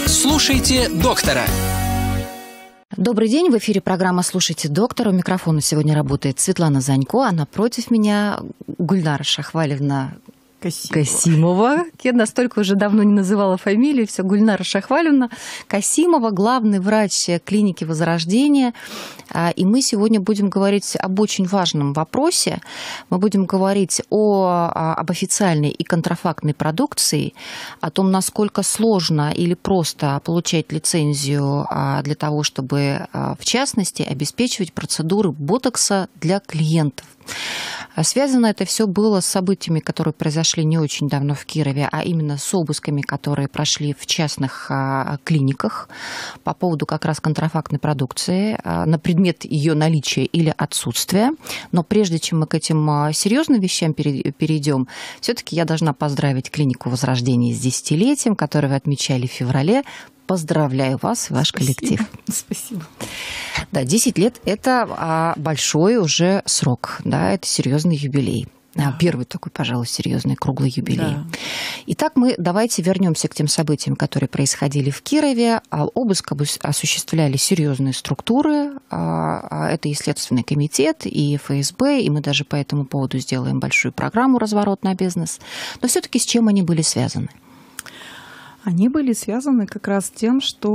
Слушайте доктора. Добрый день, в эфире программа «Слушайте доктора». У микрофона сегодня работает Светлана Занько, а напротив меня Гульнара Шахвалевна Касимова. Я настолько уже давно не называла фамилию, все, Гульнара Шахвалевна Касимова, главный врач клиники Возрождение. И мы сегодня будем говорить об очень важном вопросе. Мы будем говорить об официальной и контрафактной продукции, о том, насколько сложно или просто получать лицензию для того, чтобы, в частности, обеспечивать процедуры ботокса для клиентов. Связано это все было с событиями, которые произошли не очень давно в Кирове, а именно с обысками, которые прошли в частных клиниках по поводу как раз контрафактной продукции на предмет ее наличия или отсутствия. Но прежде чем мы к этим серьезным вещам перейдем, все-таки я должна поздравить клинику Возрождение с 10-летием, которое вы отмечали в феврале. Поздравляю вас и ваш коллектив. Спасибо. Да, 10 лет – это большой уже срок, да, это серьезный юбилей. Первый такой, пожалуй, серьезный круглый юбилей. Да. Итак, мы давайте вернемся к тем событиям, которые происходили в Кирове. Обыск осуществляли серьезные структуры. Это и Следственный комитет, и ФСБ, и мы даже по этому поводу сделаем большую программу «Разворот на бизнес». Но все-таки с чем они были связаны? Они были связаны как раз с тем, что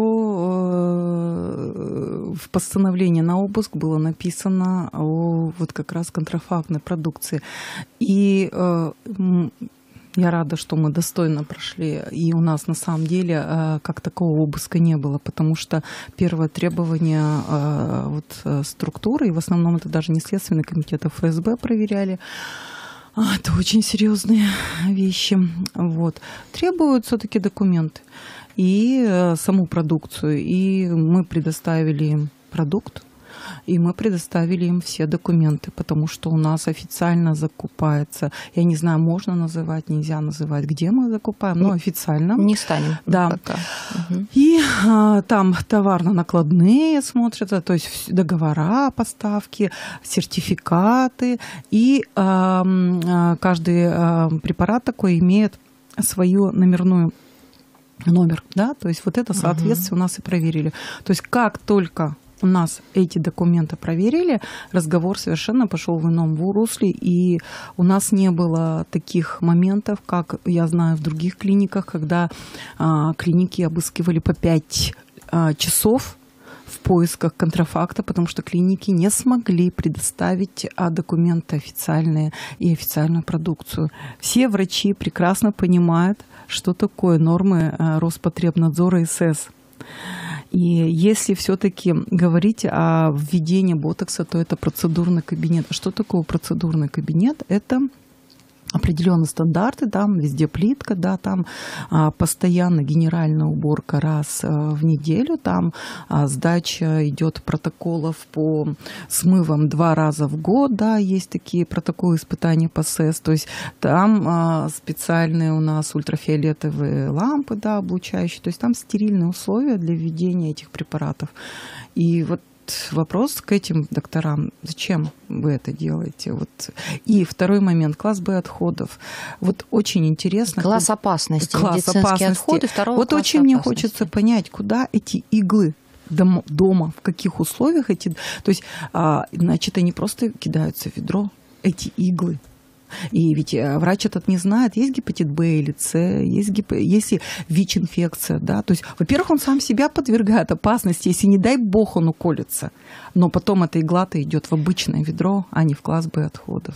в постановлении на обыск было написано о вот как раз контрафактной продукции. И я рада, что мы достойно прошли, и у нас на самом деле как такого обыска не было, потому что первое требование структуры, и в основном это даже не Следственный комитет, а ФСБ проверяли, это очень серьезные вещи. Требуют все-таки документы и саму продукцию. И мы предоставили им продукт, и мы предоставили им все документы, потому что у нас официально закупается. Я не знаю, можно называть, нельзя называть, где мы закупаем, но официально. Не станем. Да. Угу. И там товарно-накладные смотрятся, то есть договора поставки, сертификаты. И каждый препарат такой имеет свою номер. Да? То есть вот это соответствие у нас и проверили. То есть как только у нас эти документы проверили, разговор совершенно пошел в ином русле, и у нас не было таких моментов, как я знаю в других клиниках, когда клиники обыскивали по 5 часов в поисках контрафакта, потому что клиники не смогли предоставить документы официальные и официальную продукцию. Все врачи прекрасно понимают, что такое нормы Роспотребнадзора СС. И если все-таки говорить о введении ботокса, то это процедурный кабинет. Что такое процедурный кабинет? Это определенные стандарты, там везде плитка, да, там постоянно генеральная уборка раз в неделю, там сдача идет протоколов по смывам 2 раза в год, да, есть такие протоколы испытаний по СЭС, то есть там специальные у нас ультрафиолетовые лампы, да, облучающие, то есть там стерильные условия для введения этих препаратов. И вот вопрос к этим докторам, зачем вы это делаете? И второй момент, класс Б отходов. очень интересно. Класс опасности, медицинские отходы, второго класса очень мне хочется понять, куда эти иглы дома, в каких условиях эти... То есть, значит, они просто кидаются в ведро, эти иглы. И ведь врач этот не знает, есть гепатит Б или С, есть ВИЧ-инфекция, да, то есть, во-первых, он сам себя подвергает опасности, если, не дай бог, он уколется, но потом эта игла-то идет в обычное ведро, а не в класс Б отходов.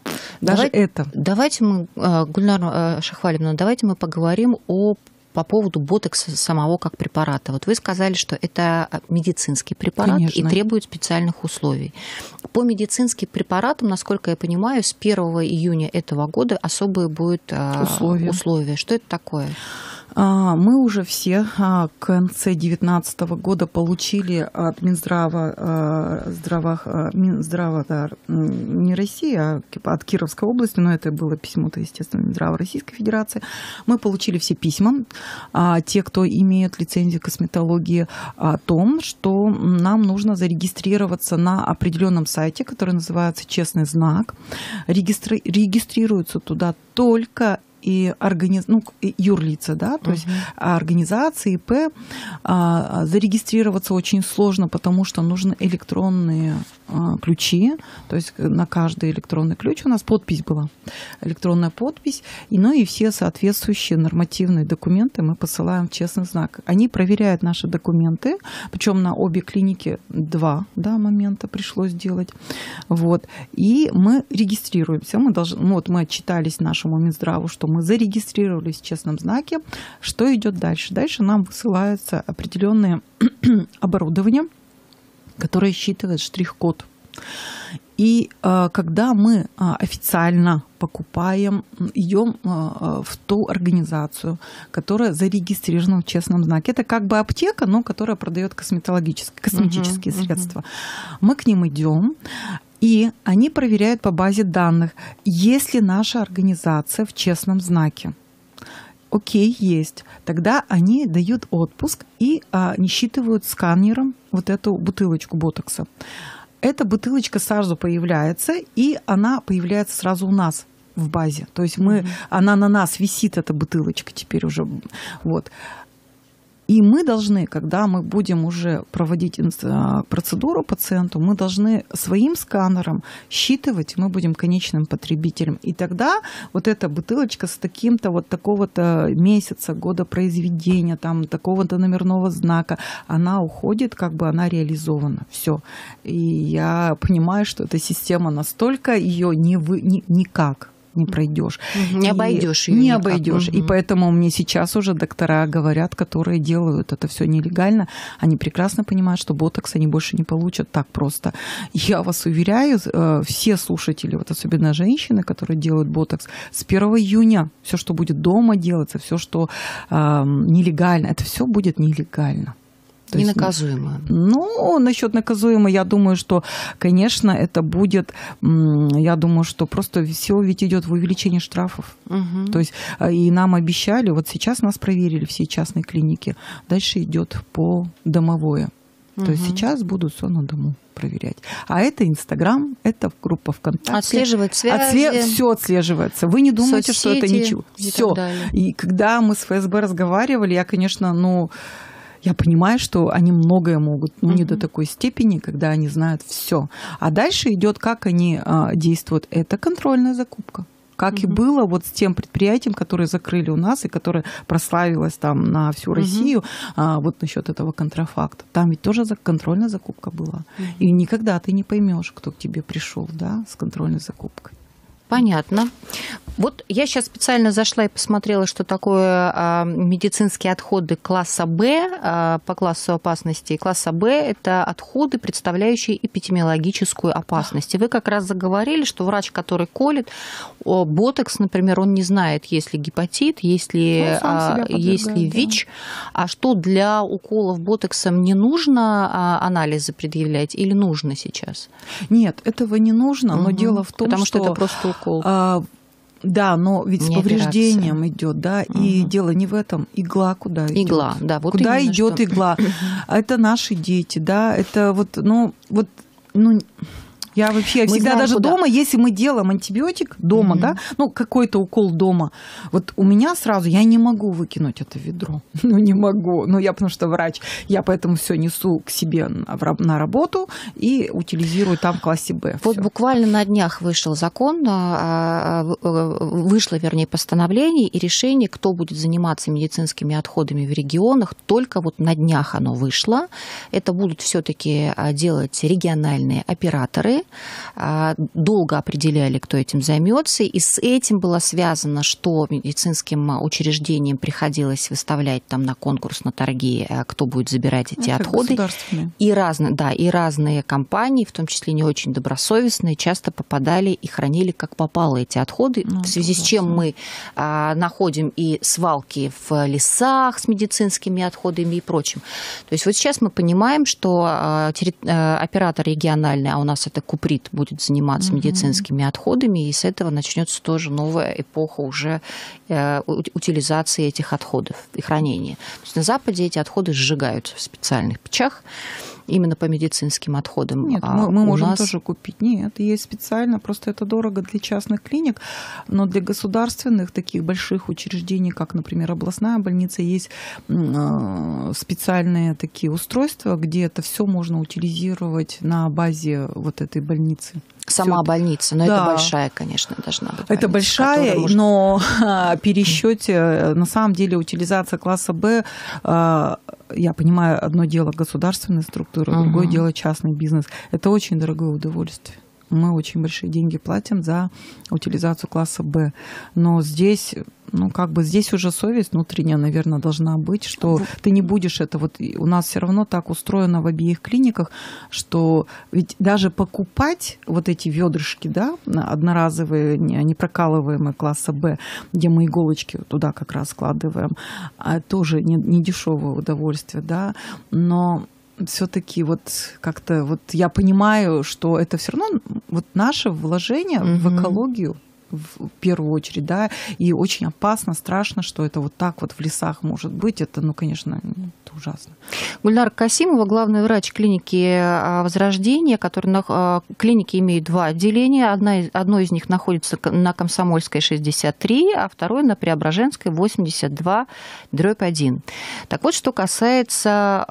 Давайте мы, Гульнара Шахвалевна, давайте мы поговорим по поводу ботокса самого как препарата. Вы сказали, что это медицинский препарат. Конечно. И требует специальных условий. По медицинским препаратам, насколько я понимаю, с 1 июня этого года особые будут условия. Что это такое? Мы уже все в конце 2019 года получили от Минздрава, не России, а от Кировской области, но это было письмо-то, естественно, Минздрава Российской Федерации. Мы получили все письма, те, кто имеют лицензию косметологии, о том, что нам нужно зарегистрироваться на определенном сайте, который называется «Честный знак». Регистрируются туда только и юрлица, да, то есть организации ИП зарегистрироваться очень сложно, потому что нужны электронные ключи, то есть на каждый электронный ключ у нас подпись была, электронная подпись, и все соответствующие нормативные документы мы посылаем в честный знак. Они проверяют наши документы, причем на обе клиники 2 момента пришлось делать. Вот. И мы регистрируемся. Мы отчитались нашему Минздраву, что мы зарегистрировались в честном знаке. Что идет дальше? Дальше нам высылается определенное оборудование, которое считывает штрих-код. И когда мы официально покупаем, идем в ту организацию, которая зарегистрирована в честном знаке, это как бы аптека, но которая продает косметические средства. Мы к ним идем, и они проверяют по базе данных, есть ли наша организация в честном знаке. Окей, есть. Тогда они дают отпуск и не считывают сканером вот эту бутылочку ботокса. Эта бутылочка сразу появляется, и она появляется сразу у нас в базе. То есть она на нас висит, эта бутылочка теперь уже. Вот. И мы должны, когда мы будем уже проводить процедуру пациенту, мы должны своим сканером считывать, мы будем конечным потребителем. И тогда вот эта бутылочка с таким-то вот такого-то месяца, года произведения, там, такого-то номерного знака, она уходит, как бы она реализована. Все. И я понимаю, что эта система настолько, ее никак не пройдешь. Не обойдешь ее. Не обойдешь. И поэтому мне сейчас уже доктора говорят, которые делают это все нелегально, они прекрасно понимают, что ботокс они больше не получат так просто. Я вас уверяю, все слушатели, вот особенно женщины, которые делают ботокс, с 1 июня все, что будет дома делаться, все, что нелегально, это все будет нелегально. Ненаказуемо. Насчет наказуемо, я думаю, что, конечно, это будет, я думаю, что просто все ведь идет в увеличение штрафов. То есть, и нам обещали, вот сейчас нас проверили все частные клиники, дальше идет по домовое. То есть сейчас будут все на дому проверять. А это Инстаграм, это группа ВКонтакте. Отслеживать связи. Все отслеживается. Вы не думаете, что это ничего. Все. И когда мы с ФСБ разговаривали, я, конечно, я понимаю, что они многое могут, но не до такой степени, когда они знают все. А дальше идет, как они действуют. Это контрольная закупка. Как и было вот с тем предприятием, которое закрыли у нас и которое прославилось там на всю Россию, вот насчет этого контрафакта. Там ведь тоже контрольная закупка была. И никогда ты не поймешь, кто к тебе пришел, да, с контрольной закупкой. Понятно. Вот я сейчас специально зашла и посмотрела, что такое медицинские отходы класса Б по классу опасности. Класса Б – это отходы, представляющие эпидемиологическую опасность. И вы как раз заговорили, что врач, который колет ботокс, например, он не знает, есть ли гепатит, есть ли ВИЧ, а что для уколов ботоксом не нужно анализы предъявлять или нужно сейчас? Нет, этого не нужно, но дело в том, потому что это просто укол. Да, но ведь не с повреждением идет, да, и дело не в этом. Игла куда идет? Игла, да, вот куда идет игла? Это наши дети, да, это я вообще всегда даже дома, если мы делаем антибиотик дома, да, какой-то укол дома, вот у меня сразу, я не могу выкинуть это ведро, не могу, я потому что врач, я поэтому все несу к себе на работу и утилизирую там в классе Б. Вот буквально на днях вышел закон, вышло, вернее, постановление и решение, кто будет заниматься медицинскими отходами в регионах, только вот на днях оно вышло. Это будут все-таки делать региональные операторы. Долго определяли, кто этим займется, и с этим было связано, что медицинским учреждениям приходилось выставлять там на конкурс, на торги, кто будет забирать эти отходы. И разные компании, в том числе не очень добросовестные, часто попадали и хранили как попало эти отходы, в связи с чем мы находим и свалки в лесах с медицинскими отходами и прочим. То есть вот сейчас мы понимаем, что оператор региональный, а у нас это Куприт будет заниматься медицинскими отходами, и с этого начнется тоже новая эпоха уже утилизации этих отходов и хранения. То есть на Западе эти отходы сжигаются в специальных печах, именно по медицинским отходам. Нет, мы можем тоже купить. Нет, есть специально, просто это дорого для частных клиник, но для государственных таких больших учреждений, как, например, областная больница, есть специальные такие устройства, где это все можно утилизировать на базе вот этой больницы. Сама больница, но это большая, конечно, должна быть. Это большая, но пересчете, на самом деле, утилизация класса Б, я понимаю, одно дело государственная структура, другое дело частный бизнес. Это очень дорогое удовольствие. Мы очень большие деньги платим за утилизацию класса Б. Но здесь, здесь уже совесть внутренняя, наверное, должна быть, что ты не будешь это. Вот у нас все равно так устроено в обеих клиниках, что ведь даже покупать вот эти ведрышки, да, одноразовые, непрокалываемые класса Б, где мы иголочки туда как раз складываем, тоже не дешевое удовольствие, да, но все-таки вот как-то вот я понимаю, что это все равно вот наше вложение в экологию в первую очередь, да, и очень опасно, страшно, что это вот так вот в лесах может быть. Это, конечно, это ужасно. Гульнара Касимова, главный врач клиники Возрождение, клиники имеют 2 отделения. Одно из них находится на Комсомольской 63, а второе на Преображенской 82/1. Так вот, что касается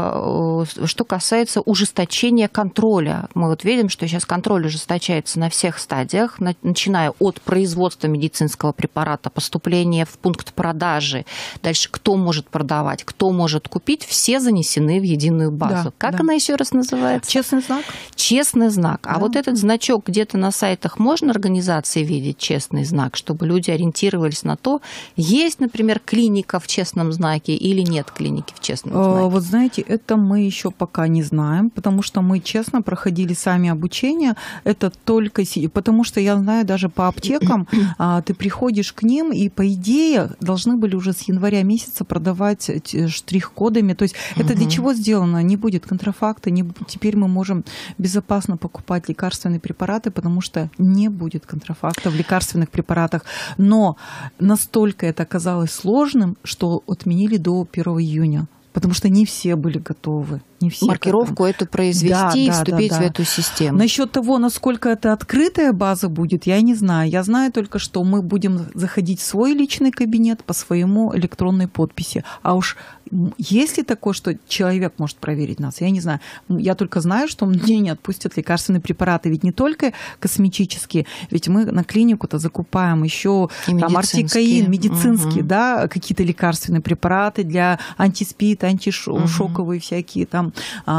ужесточения контроля. Мы вот видим, что сейчас контроль ужесточается на всех стадиях, начиная от производства медицинского препарата, поступления в пункт продажи, дальше кто может продавать, кто может купить, все занесены в единую базу. Как она еще раз называется? Честный знак. Честный знак. А вот этот значок где-то на сайтах можно организации видеть, честный знак, чтобы люди ориентировались на то, есть, например, клиника в честном знаке или нет клиники в честном знаке? Вот знаете, это мы еще пока не знаем, потому что мы честно проходили сами обучение. Это только потому что я знаю даже по аптекам, ты приходишь к ним, и, по идее, должны были уже с января месяца продавать штрих-кодами. То есть это для чего сделано? Не будет контрафакта, теперь мы можем безопасно покупать лекарственные препараты, потому что не будет контрафакта в лекарственных препаратах. Но настолько это оказалось сложным, что отменили до 1 июня. Потому что не все были готовы. Не все маркировку эту произвести и вступить в эту систему. Насчет того, насколько это открытая база будет, я не знаю. Я знаю только, что мы будем заходить в свой личный кабинет по своему электронной подписи. А уж есть ли такое, что человек может проверить нас? Я не знаю. Я только знаю, что мне не отпустят лекарственные препараты. Ведь не только косметические. Ведь мы на клинику-то закупаем еще артикаин, медицинские, да, какие-то лекарственные препараты для антиспид, антишоковые всякие там.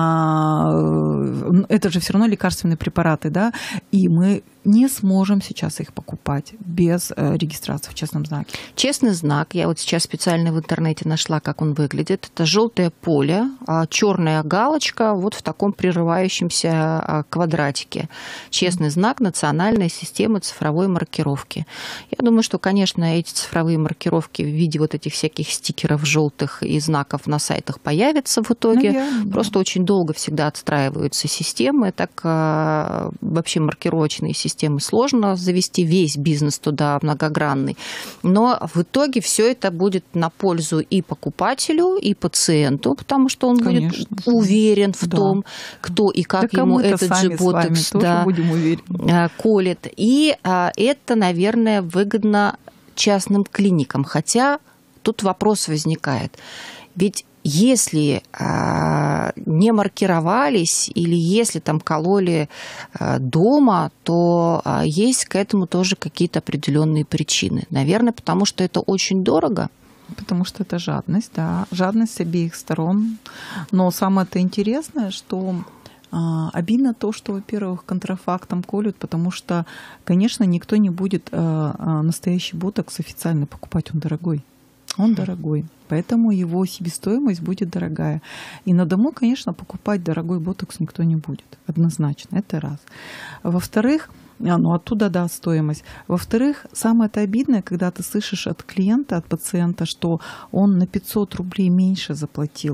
Это же все равно лекарственные препараты, да, и мы не сможем сейчас их покупать без регистрации в честном знаке. Честный знак, я вот сейчас специально в интернете нашла, как он выглядит. Это желтое поле, черная галочка вот в таком прерывающемся квадратике. Честный знак национальной системы цифровой маркировки. Я думаю, что, конечно, эти цифровые маркировки в виде вот этих всяких стикеров желтых и знаков на сайтах появятся в итоге. Наверное, просто очень долго всегда отстраиваются системы. Так вообще маркировочные системы сложно завести, весь бизнес туда многогранный. Но в итоге все это будет на пользу и покупателю, и пациенту, потому что он будет уверен в том, кто и как ему этот же ботокс колет. И это, наверное, выгодно частным клиникам. Хотя тут вопрос возникает. Ведь если не маркировались или если там кололи дома, то есть к этому тоже какие-то определенные причины. Наверное, потому что это очень дорого. Потому что это жадность, да, жадность с обеих сторон. Но самое-то интересное, что обидно то, что, во-первых, контрафактом колют, потому что, конечно, никто не будет настоящий ботокс официально покупать, он дорогой. Он дорогой, поэтому его себестоимость будет дорогая. И на дому, конечно, покупать дорогой ботокс никто не будет, однозначно, это раз. Во-вторых, оттуда, да, стоимость. Во-вторых, самое-то обидное, когда ты слышишь от клиента, от пациента, что он на 500 рублей меньше заплатил.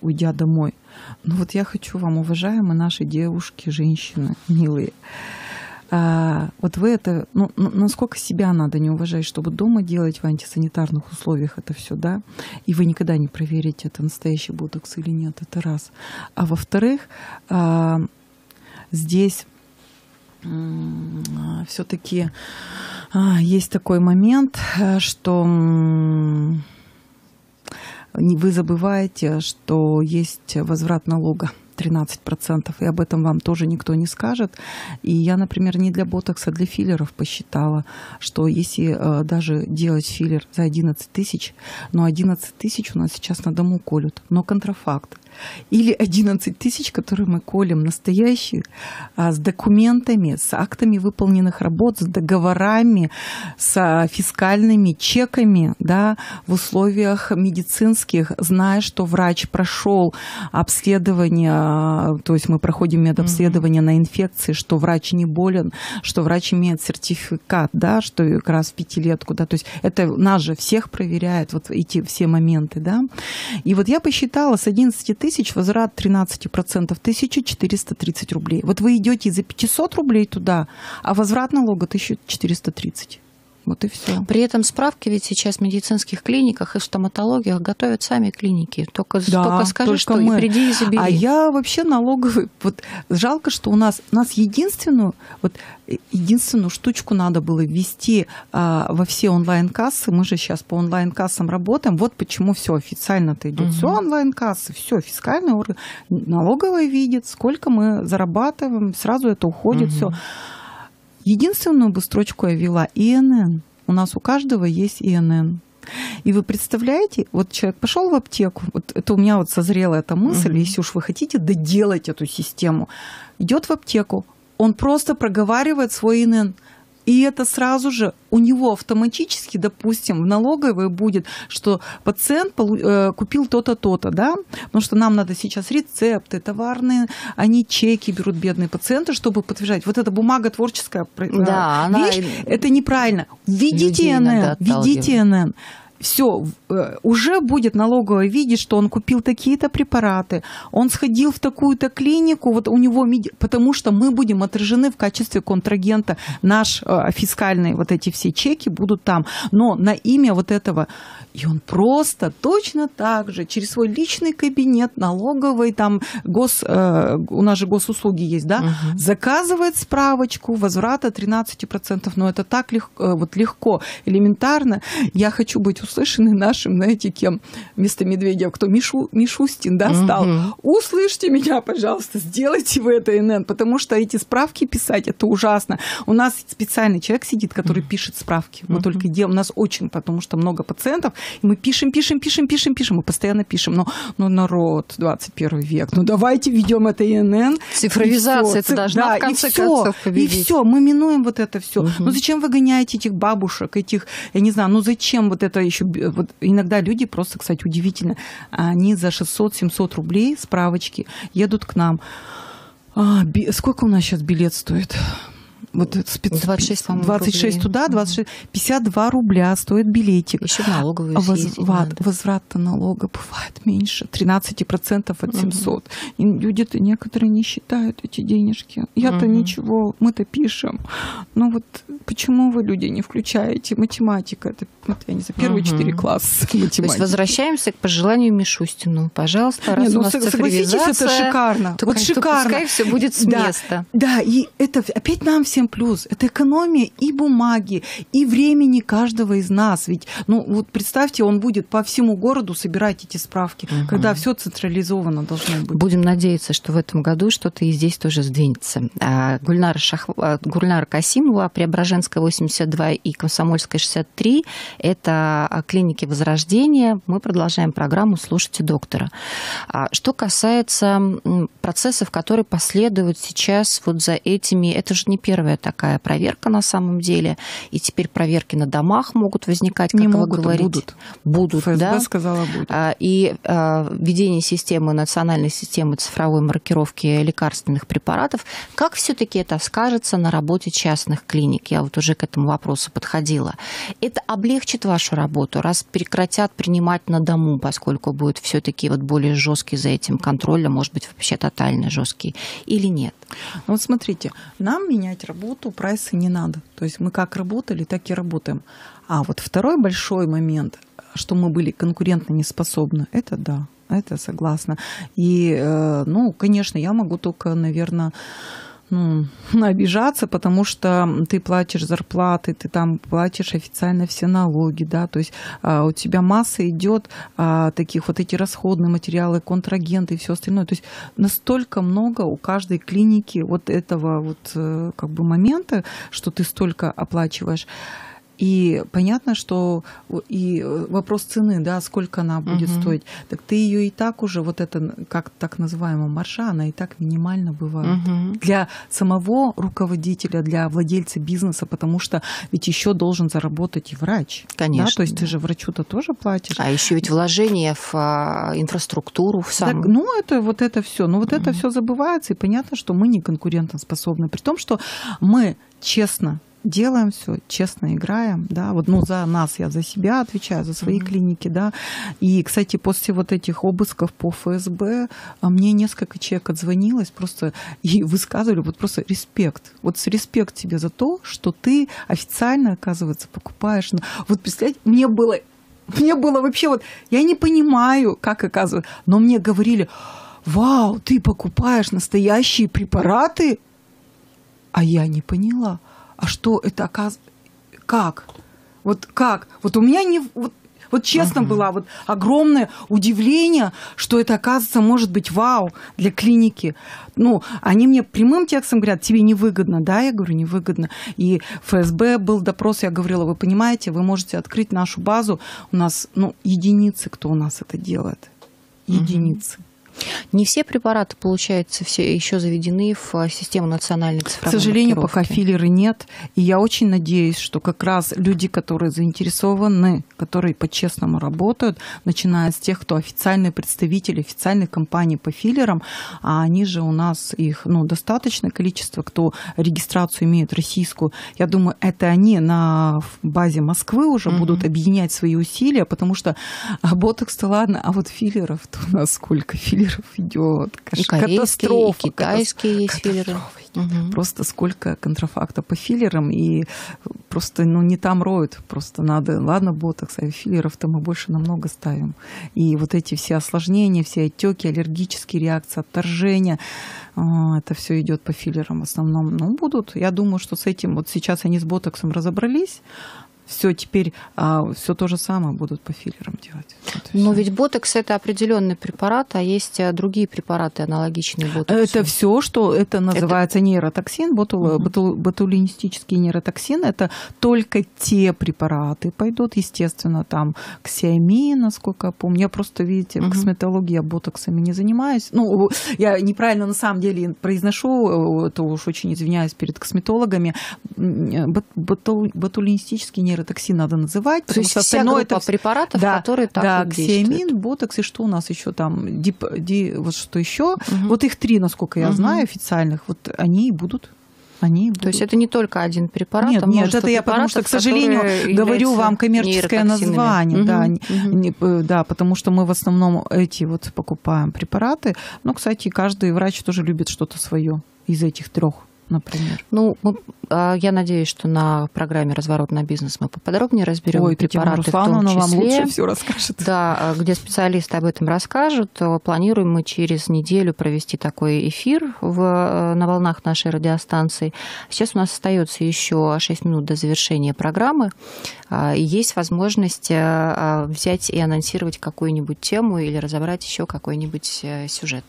уйдя домой. Но вот я хочу вам, уважаемые наши девушки, женщины, милые, вот вы это, ну, насколько себя надо не уважать, чтобы дома делать в антисанитарных условиях это все, да, и вы никогда не проверите, это настоящий ботокс или нет, это раз. А во-вторых, здесь все-таки есть такой момент, что вы забываете, что есть возврат налога 13%, и об этом вам тоже никто не скажет. И я, например, не для ботокса, а для филлеров посчитала, что если даже делать филлер за 11 тысяч, но 11 тысяч у нас сейчас на дому колют, но контрафакт. Или 11 тысяч, которые мы колем настоящие, с документами, с актами выполненных работ, с договорами, с фискальными чеками, да, в условиях медицинских, зная, что врач прошел обследование, то есть мы проходим медобследование на инфекции, что врач не болен, что врач имеет сертификат, да, что как раз в 5-летку, да, то есть это нас же всех проверяет, вот эти все моменты, да. И вот я посчитала, с 11 тысяч возврат 13%, 1430 рублей. Вот вы идете за 500 рублей туда, а возврат налога 1430. Вот и все. При этом справки ведь сейчас в медицинских клиниках и в стоматологиях готовят сами клиники. Только скажи, что мы. И приди и забери. А я вообще налоговый. Вот жалко, что у нас единственную штучку надо было ввести во все онлайн-кассы. Мы же сейчас по онлайн-кассам работаем. Вот почему все официально-то идет. Все онлайн-кассы, все фискальный орган, налоговая видит, сколько мы зарабатываем, сразу это уходит, все. Единственную бы строчку я ввела ИНН. У нас у каждого есть ИНН. И вы представляете, вот человек пошел в аптеку, вот это у меня вот созрела эта мысль, если уж вы хотите доделать эту систему, идет в аптеку, он просто проговаривает свой ИНН. И это сразу же у него автоматически, допустим, в налоговой будет, что пациент купил то-то, то-то, да, потому что нам надо сейчас рецепты, товарные, они чеки берут, бедные пациенты, чтобы подтверждать. Вот эта бумага творческая, да, вещь, это неправильно. Введите ИНН, введите ИНН. Все, уже будет налоговая видеть, что он купил такие-то препараты, он сходил в такую-то клинику, вот у него, потому что мы будем отражены в качестве контрагента, наш фискальный, вот эти все чеки будут там, но на имя вот этого, и он просто точно так же через свой личный кабинет налоговый, там у нас же госуслуги есть, да, заказывает справочку возврата 13%, но это так легко, элементарно. Я хочу быть услышаны нашим, знаете, кем вместо Медведева, кто Мишустин, да, стал. Услышьте меня, пожалуйста, сделайте вы это ИНН, потому что эти справки писать, это ужасно. У нас специальный человек сидит, который пишет справки. Мы только делаем, у нас очень, потому что много пациентов, и мы пишем, мы постоянно пишем. Но народ, 21 век, ну давайте введем это ИНН. Цифровизация это должна в конце концов победить. И все, мы минуем вот это все. Ну зачем вы гоняете этих бабушек, я не знаю, ну зачем вот это еще, вот иногда люди просто, кстати, удивительно, они за 600-700 рублей справочки едут к нам. Сколько у нас сейчас билет стоит? Вот 26, по-моему, 26 туда, 26, 52 рубля стоит билетик. Еще в налоговую съездить надо. Возврат-то налога бывает меньше, 13% от 700. И люди-то некоторые не считают эти денежки. Я-то ничего, мы-то пишем. Но вот почему вы, люди, не включаете математика? Это, я не знаю, первые 4 класса математики. То есть возвращаемся к пожеланию Мишустину. Пожалуйста, раз у нас цифровизация, это шикарно. То, вот шикарно. Пускай все будет с места. Да, и это опять нам всем плюс. Это экономия и бумаги, и времени каждого из нас. Ведь, вот представьте, он будет по всему городу собирать эти справки, когда все централизованно должно быть. Будем надеяться, что в этом году что-то и здесь тоже сдвинется. Гульнара Касимова, Преображенская, 82 и Комсомольская, 63. Это клиники Возрождения. Мы продолжаем программу «Слушайте доктора». Что касается процессов, которые последуют сейчас вот за этими, это же не первая хорошая такая проверка на самом деле. И теперь проверки на домах могут возникать, как вы говорите. Будут, ФСБ да? сказала, будет. И введение национальной системы цифровой маркировки лекарственных препаратов. Как все-таки это скажется на работе частных клиник? Я вот уже к этому вопросу подходила. Это облегчит вашу работу, раз прекратят принимать на дому, поскольку будет все-таки вот более жесткий за этим контроль, а может быть вообще тотально жесткий, или нет? Вот смотрите, нам менять работу, прайсы не надо. То есть мы как работали, так и работаем. А вот второй большой момент, что мы были конкурентно неспособны, это да, это согласна. И, ну, конечно, я могу только, наверное, обижаться, потому что ты платишь зарплаты, ты там платишь официально все налоги, да, то есть у тебя масса идет таких вот эти расходные материалы, контрагенты и все остальное. То есть настолько много у каждой клиники вот этого вот как бы момента, что ты столько оплачиваешь. И понятно, что и вопрос цены, да, сколько она будет стоить, так ты ее и так уже, вот это, как так называемая маржа, она и так минимально бывает. Для самого руководителя, для владельца бизнеса, потому что ведь еще должен заработать и врач. Конечно. Да? То есть ты же врачу-то тоже платишь. А еще ведь вложение в инфраструктуру, в саму. Так, ну, это вот это все. Но вот это все забывается, и понятно, что мы не конкурентоспособны. При том, что мы честно делаем все, честно играем, да, вот, ну, за нас, я за себя отвечаю, за свои клиники, да, и, кстати, после вот этих обысков по ФСБ мне несколько человек отзвонилось просто и высказывали вот просто респект, вот респект тебе за то, что ты официально, оказывается, покупаешь, вот, представляете, мне было вообще вот, я не понимаю, как оказывается, но мне говорили, вау, ты покупаешь настоящие препараты, а я не поняла. А что это оказывается? Как? Вот как? Вот у меня не... Вот честно было вот огромное удивление, что это, оказывается, может быть вау для клиники. Ну, они мне прямым текстом говорят, тебе невыгодно. Да, я говорю, невыгодно. И ФСБ был допрос, я говорила, вы понимаете, вы можете открыть нашу базу. У нас, единицы, кто у нас это делает. Единицы. Не все препараты, получается, все еще заведены в систему национальной цифровой маркировки. К сожалению, пока филлеры нет. И я очень надеюсь, что как раз люди, которые заинтересованы, которые по-честному работают, начиная с тех, кто официальные представители официальных компаний по филлерам, а они же у нас их достаточное количество, кто регистрацию имеет российскую. Я думаю, это они на базе Москвы уже будут объединять свои усилия, потому что ботокс-то ладно, а вот филлеров-то у нас сколько филлеров идет. И корейские, катастрофа, и китайские есть филлеры. Просто сколько контрафакта по филлерам, и просто не там роют. Просто надо, ладно, ботокс, а филлеров-то мы больше намного ставим. И вот эти все осложнения, все отеки, аллергические реакции, отторжения, это все идет по филлерам в основном. Будут. Я думаю, что с этим, вот сейчас они с ботоксом разобрались, все теперь все то же самое будут по филлерам делать. Но ведь ботокс – это определенный препарат, а есть другие препараты, аналогичные ботоксу. Это все, что это называется нейротоксин, ботулинистический нейротоксин. Это только те препараты пойдут, естественно, там ксиамин, насколько я помню. Я просто, видите, в косметологии я ботоксами не занимаюсь. Я неправильно на самом деле произношу, то уж очень извиняюсь перед косметологами. Ботулинистический нейротоксин надо называть. То есть вся группа препаратов, которые так действуют. Ксиамин, ботокс, и что у нас еще там? Вот что еще? Вот их 3, насколько я знаю, официальных. Вот они и будут. То есть это не только один препарат, нет, это я потому что, к сожалению, говорю вам коммерческое название. Да, потому что мы в основном эти вот покупаем препараты. Но, кстати, каждый врач тоже любит что-то свое из этих 3. Например. Я надеюсь, что на программе «Разворот на бизнес» мы поподробнее разберем препараты, Руслана, в том числе. Вам лучше все расскажет. Да, где специалисты об этом расскажут. Планируем мы через неделю провести такой эфир на волнах нашей радиостанции. Сейчас у нас остается еще 6 минут до завершения программы. И есть возможность взять и анонсировать какую-нибудь тему или разобрать еще какой-нибудь сюжет.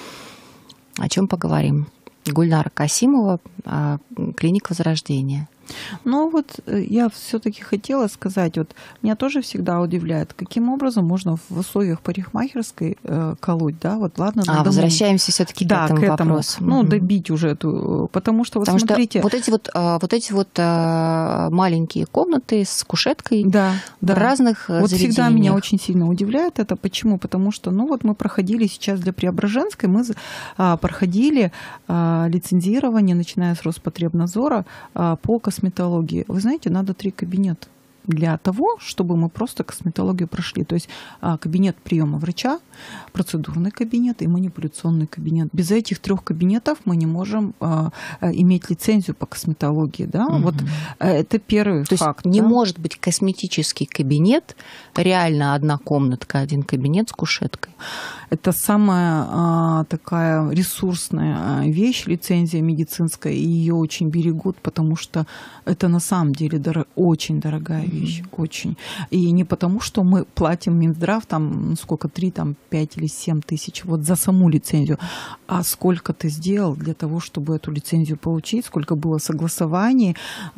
О чем поговорим? Гульнара Касимова, клиника Возрождение. Ну вот я все-таки хотела сказать, вот меня тоже всегда удивляет, каким образом можно в условиях парикмахерской колоть, да, вот ладно. Возвращаемся все-таки к этому вопросу. Ну, добить уже эту, потому что вот смотрите. Что вот эти маленькие комнаты с кушеткой в разных вот заведениях. Всегда меня очень сильно удивляет это. Почему? Потому что, ну вот мы проходили сейчас для Преображенской, мы проходили лицензирование, начиная с Роспотребнадзора, по косметологии. Вы знаете, надо 3 кабинета для того, чтобы мы просто косметологию прошли. То есть кабинет приема врача, процедурный кабинет и манипуляционный кабинет. Без этих 3 кабинетов мы не можем иметь лицензию по косметологии. Да? Вот это первый факт. То есть не может быть косметический кабинет, реально одна комнатка, один кабинет с кушеткой. Это самая такая ресурсная вещь, лицензия медицинская, и ее очень берегут, потому что это на самом деле очень дорогая вещь, очень. И не потому, что мы платим Минздрав, там, сколько, 3, там, 5 или 7 тысяч вот за саму лицензию, а сколько ты сделал для того, чтобы эту лицензию получить, сколько было согласований,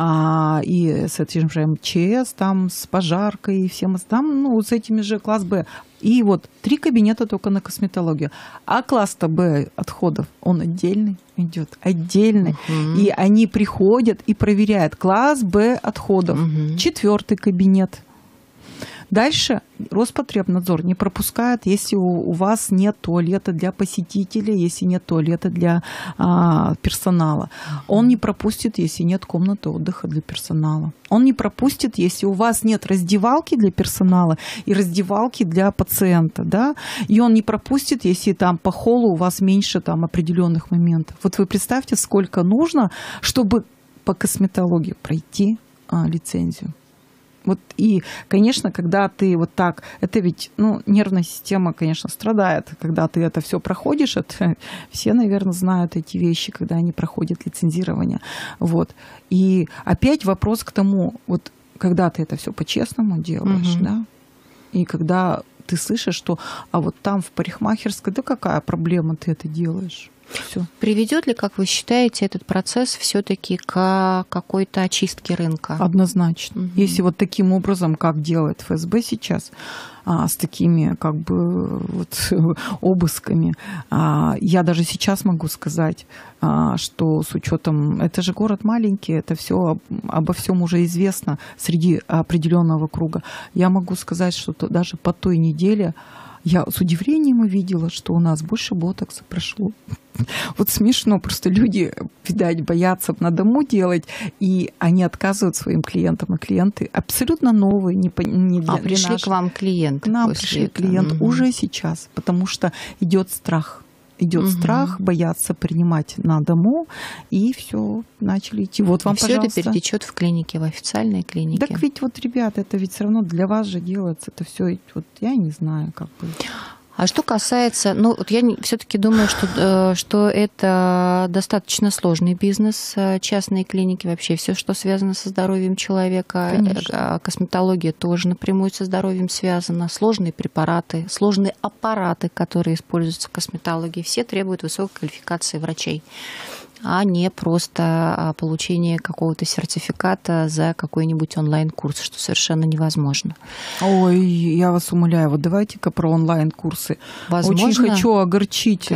и с этим же МЧС, там, с пожаркой и всем, там, ну, с этими же класс Б. И вот 3 кабинета только на косметологию. А класс-то Б отходов, он отдельный идет, отдельный. И они приходят и проверяют класс Б отходов. 4-й кабинет. Дальше Роспотребнадзор не пропускает, если у вас нет туалета для посетителей, если нет туалета для персонала. Он не пропустит, если нет комнаты отдыха для персонала. Он не пропустит, если у вас нет раздевалки для персонала и раздевалки для пациента. Да? И он не пропустит, если там по холлу у вас меньше там определенных моментов. Вот вы представьте, сколько нужно, чтобы по косметологии пройти лицензию. Вот и, конечно, когда ты вот так, это ведь, ну, нервная система, конечно, страдает, когда ты это все проходишь, это все, наверное, знают эти вещи, когда они проходят лицензирование, вот. И опять вопрос к тому, вот, когда ты это все по-честному делаешь, да, и когда ты слышишь, что, а вот там в парикмахерской, да какая проблема, ты это делаешь? Всё. Приведет ли, как вы считаете, этот процесс все-таки к какой-то очистке рынка? Однозначно. Если вот таким образом, как делает ФСБ сейчас, с такими как бы вот обысками, я даже сейчас могу сказать, что с учетом, это же город маленький, это все обо всем уже известно среди определенного круга. Я могу сказать, что даже по той неделе я с удивлением увидела, что у нас больше ботокса прошло. Вот смешно, просто люди, видать, боятся на дому делать, и они отказывают своим клиентам. И клиенты абсолютно новые, не для пришли наших. К вам клиенты. К нам пришли клиенты уже сейчас, потому что идет страх. Идет страх, боятся принимать на дому, и все, начали идти. Вот вам, все пожалуйста. Это перетечет в клинике, в официальные клиники. Так ведь вот, ребята, это ведь все равно для вас же делается. Это все, вот я не знаю, как бы. А что касается, ну, вот я все-таки думаю, что это достаточно сложный бизнес, частные клиники, вообще все, что связано со здоровьем человека. Конечно. Косметология тоже напрямую со здоровьем связана. Сложные препараты, сложные аппараты, которые используются в косметологии, все требуют высокой квалификации врачей, а не просто получение какого-то сертификата за какой-нибудь онлайн-курс, что совершенно невозможно. Ой, я вас умоляю, вот давайте-ка про онлайн-курсы. Возможно. Очень хочу огорчить.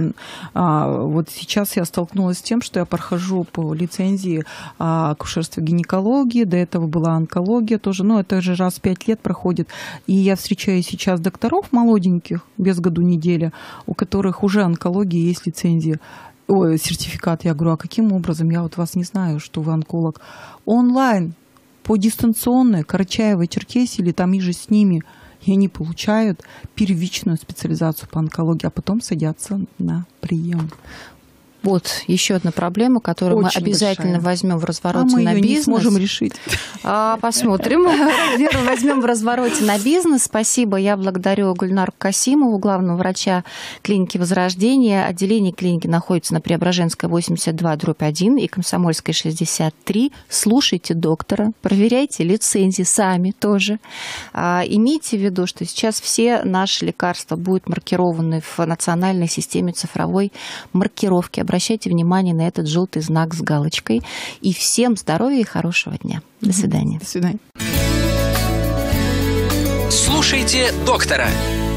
Вот сейчас я столкнулась с тем, что я прохожу по лицензии акушерства и гинекологии, до этого была онкология тоже, но это же раз в 5 лет проходит. И я встречаю сейчас докторов молоденьких, без году неделя, у которых уже онкология есть лицензия. Ой, сертификат. Я говорю, а каким образом? Я вот вас не знаю, что вы онколог. Онлайн, по дистанционной, Карачаево-Черкесии или там иже с ними, и они получают первичную специализацию по онкологии, а потом садятся на прием. Вот еще одна проблема, которую очень мы обязательно большая. возьмем в развороте на бизнес. Мы ее не сможем решить. Посмотрим. Возьмем в развороте на бизнес. Спасибо. Я благодарю Гульнару Касимову, главного врача клиники Возрождение. Отделение клиники находится на Преображенской 82/1 и Комсомольской 63. Слушайте доктора, проверяйте лицензии сами тоже. Имейте в виду, что сейчас все наши лекарства будут маркированы в национальной системе цифровой маркировки. обращайте внимание на этот желтый знак с галочкой. И всем здоровья и хорошего дня. До свидания. До свидания. Слушайте доктора.